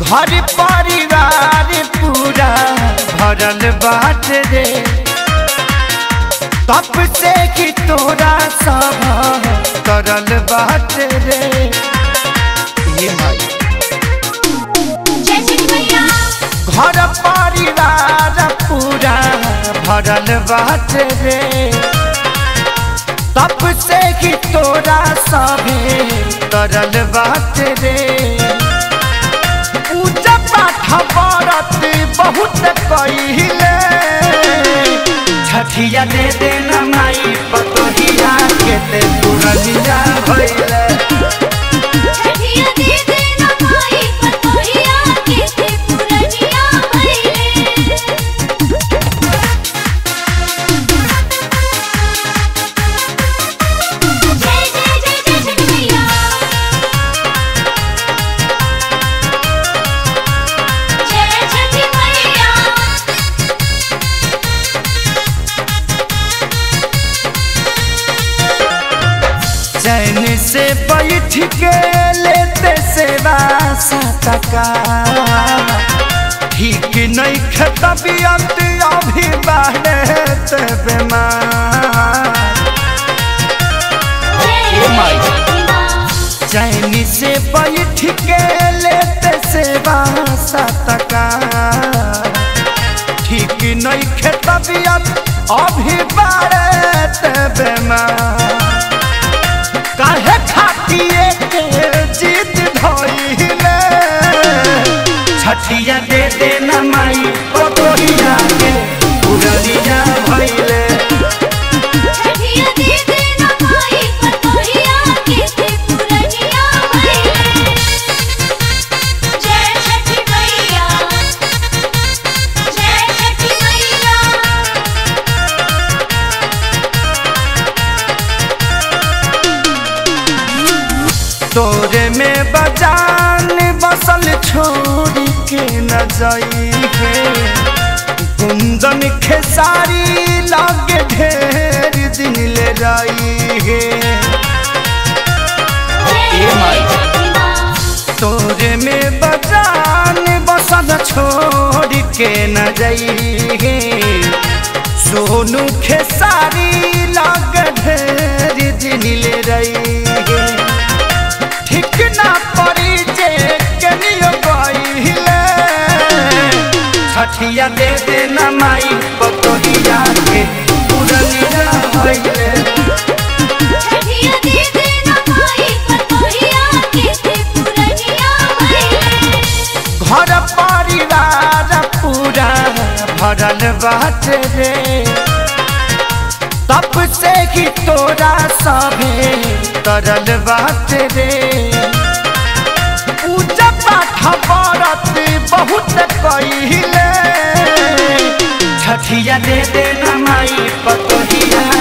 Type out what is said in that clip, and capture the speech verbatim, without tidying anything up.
घर परिवार पूरा भरल बाट रे, तब से कि तोरा सब करल बाट रे। ये माई घर परिवार पूरा भरल बाट रे, तब से कि तोरा सभे करल बाट रे। पूजा पाठ व्रत बहुत कइले, छठिया दे देना माई पतोहिया के ते पुरनिया भइले। छठिया दे देना माई पतोहिया के ते पुरनिया भइले। जय जय जय जय छठ मैया, जय छठ मैया। चैन से बैठ के लेते सेवा सतका, ठीक नहीं तबियत अभी बढ़त बीमार। चैन से बैठ के लेते सेवा सतका, ठीक नहीं तबियत अभी बढ़त बीमार। काहे खातिए के जीत धइले, छठिया दे देना माई पतोहिया के पुरनिया भइले। छठिया दे देना माई पतोहिया के ते पुरनिया भइले। जय छठ मैया, जय छठ मैया। तोरे में बजान बसल छोड़ के न जाई है, कुंदन खेसारी लागे ढेर दिन ले जाई है। तोरे में बजान बसल छोड़ के न जाई है, सोनू खेसारी लागे ढेर दिन ले रही है। ठीक ना पड़ी जे कनियो गइले, छठिया दे देना माई पतोहिया के पुरनिया भइले। छठिया दे देना माई पतोहिया के ते पुरनिया भइले। घर परिवार पूरा भरल बाट रे, तब से कि तोरा सभे करल बाट रे। पूजा पाठ व्रत बहुत कइले, छठिया दे देना माई पतोहिया